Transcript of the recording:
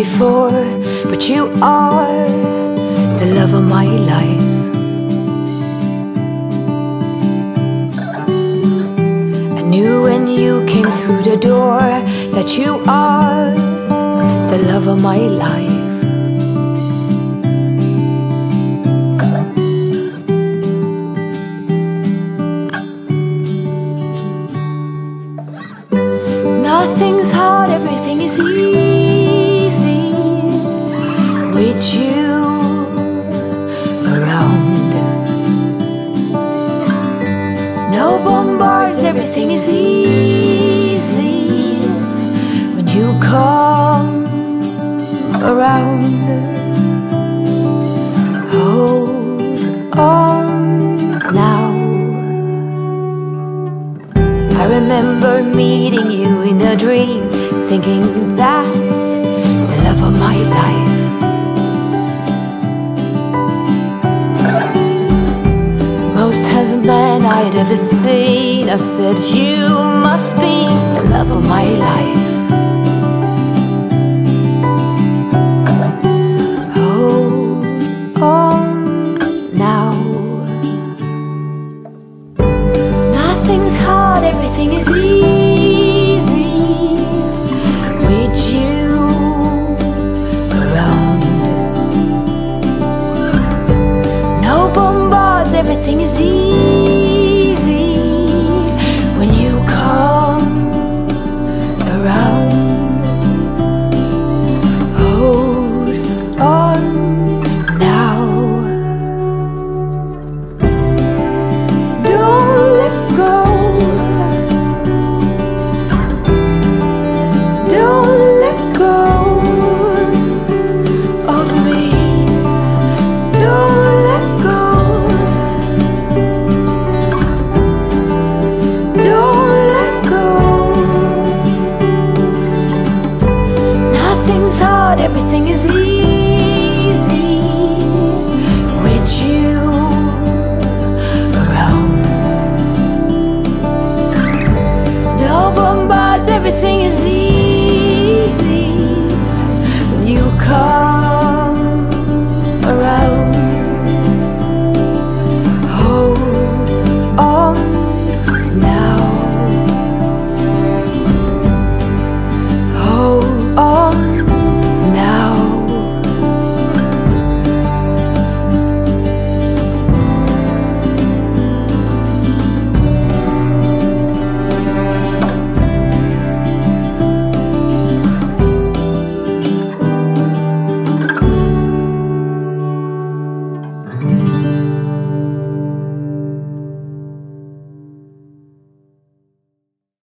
before, but you are the love of my life. I knew when you came through the door that you are the love of my life. Nothing's hard, everything is easy with you around. No bombards, everything is easy when you come around. Hold on now. I remember meeting you in a dream, thinking that's the love of my life. Most handsome man I'd ever seen, I said you must be the love of my life. Hold on now. Nothing's hard, everything is easy with you around. No bombards, everything is easy when you come around. Hold on now. Don't let go. Don't let go of me. Don't let go. Don't let go. Nothing's hard, everything is easy with you around. No bombards, everything is easy when you come around. Hold on now. Hold on now.